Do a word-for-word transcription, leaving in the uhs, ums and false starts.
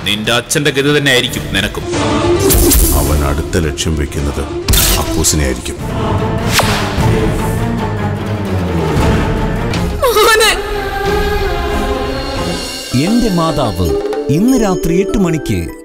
നിന്റെ അച്ഛന്റെ ഗതി തന്നെ ആയിരിക്കും നിനക്കും. അവൻ അടുത്ത ലക്ഷ്യം വെക്കുന്നത് അപ്പൂസിനെ ആയിരിക്കും. എന്റെ മാതാവ് ഇന്ന് രാത്രി എട്ട് മണിക്ക്.